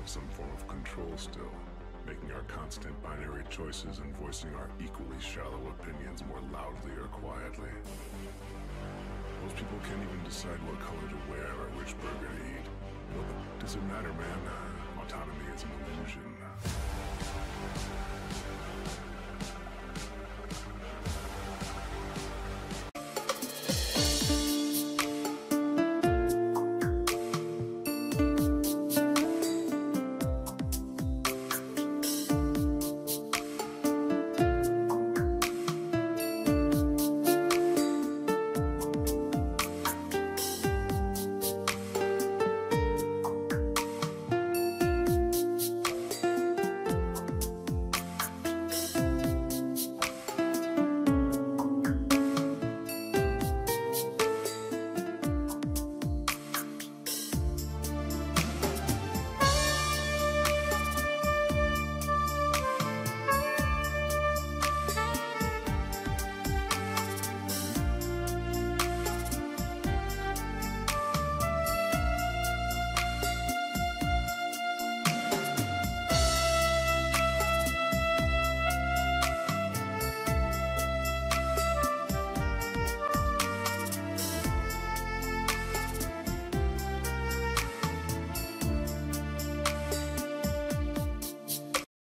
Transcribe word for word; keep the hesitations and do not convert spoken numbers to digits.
have some form of control still, making our constant binary choices and voicing our equally shallow opinions more loudly or quietly. Most people can't even decide what color to wear or which burger to eat. What does it matter, man? Autonomy is an illusion.